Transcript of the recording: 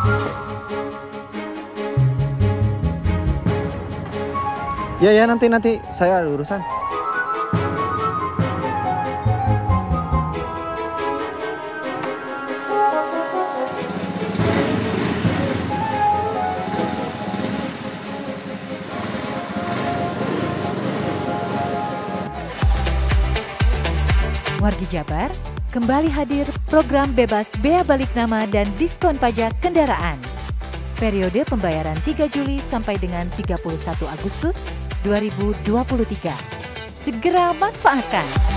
Ya ya, nanti saya ada urusan. Wargi Jabar, kembali hadir program bebas bea balik nama dan diskon pajak kendaraan. Periode pembayaran 3 Juli sampai dengan 31 Agustus 2023. Segera manfaatkan.